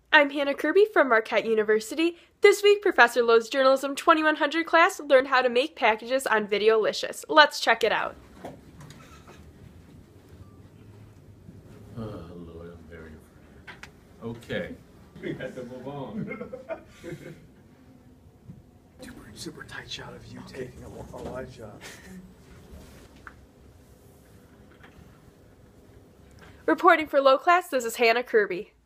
I'm Hannah Kirby from Marquette University. This week, Professor Lowe's Journalism 2100 class learned how to make packages on Videolicious. Let's check it out. Oh, Lord, I'm very afraid. Okay. We had to move on. Super tight shot of you taking a wide shot. Reporting for Low Class, this is Hannah Kirby.